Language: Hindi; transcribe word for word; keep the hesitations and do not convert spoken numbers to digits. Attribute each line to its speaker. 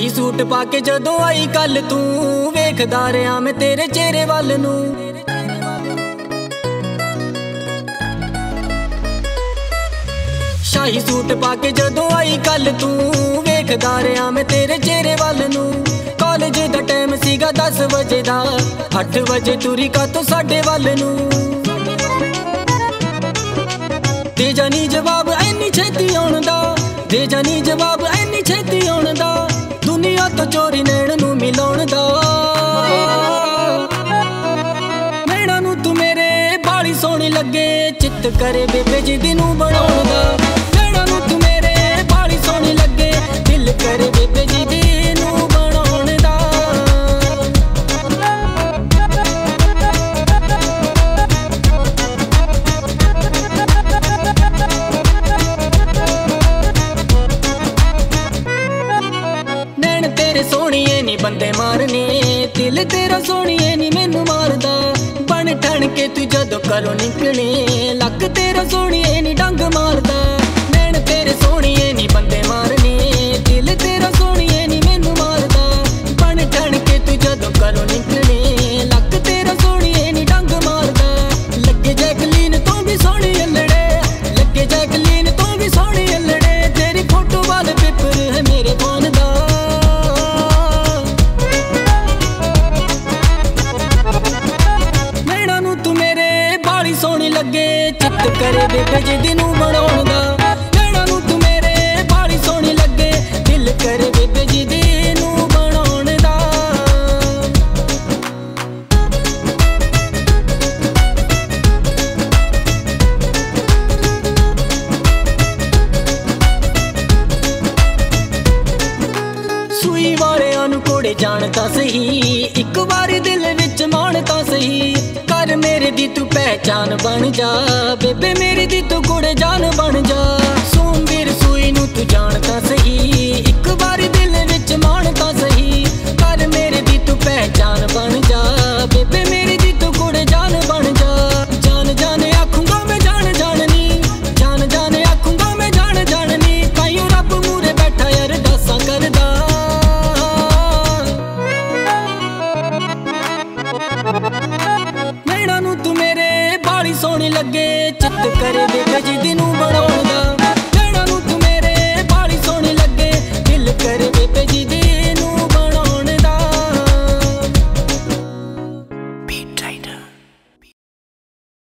Speaker 1: सूट पाके जदों आई कल तू वेखदा रहा मैं तेरे चेहरे वल नू। शाही सूट पाके जदों आई कल तू वेखदा रहा मैं तेरे चेहरे वल नू। कॉलेज दा टाइम सीगा दस बजे दा, अठ बजे तुरी का तो साढ़े वल नू। दे जानी जवाब ऐनी छेती आउण दा, दे जानी जवाब ऐनी छेती आउण दा। दुनिया तो चोरी नैण नू मिलाउण दा। नैणा नू तू मेरे बाली सोहनी लगे, चित करे बेबे जिदी नू बनाउण दा। नैणा नू तू मेरे बाली सोहनी लगे, दिल करे बेबे जिदी नू बनाउण दा। नैण तेरे सोहणिए नी बंदे मारने, दिल तेरा सोहणिए नी मैनू मारदा। बन ठण के तू जदों घरों निकले, लक तेरा सोहणिए नी डंग मारदा। नैण तेरे सोहणिए नी बंदे मारने, दिल तेरा सोहणिए नी मैनू मारदा। बन ठण के तू जदों घरों निकले, लक तेरा सोहणिए नी डंग मारदा। लगे जैकलीन तो भी सोहणी अल्लड़े, लगे जैकलीन तो भी सोहणी अल्लड़े। तेरी फोटो वाल पेपर है मेरे फोन दा। सोहनी लगे, चित करे बेबे जिदी नू बनाउण दा। नैणा नू तू मेरे बाली सोहनी लगे, दिल करे बेबे जिदी नू बनाउण दा। सूई वालियां नू कोड़े जानता सही, एक बारी दिल विच माणता सही। कर मेरे दी तू पहचान बन जा, बेबे मेरी दी तू कुड़े जान बन जा। सोमवीर सूई नू तू जानता सही, एक बारी दिल विच माणता सही। कर मेरे दी तू पहचान बन जा, बेबे मेरी दी तू कुड़े जान बन जा। जान जान आखूंगा मैं जान जाननी, जान जान आखूंगा मैं जान जाननी। ताइयों रब मूरे बैठा यार दासा करदा। नैणा नू तू मेरे बाली सोहनी लगे, चित करे